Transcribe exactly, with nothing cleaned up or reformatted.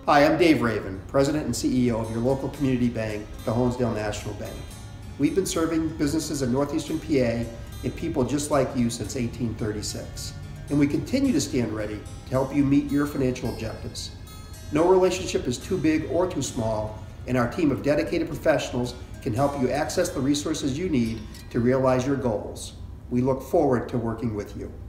Hi, I'm Dave Raven, President and C E O of your local community bank, the Honesdale National Bank. We've been serving businesses in northeastern P A and people just like you since eighteen thirty-six. And we continue to stand ready to help you meet your financial objectives. No relationship is too big or too small, and our team of dedicated professionals can help you access the resources you need to realize your goals. We look forward to working with you.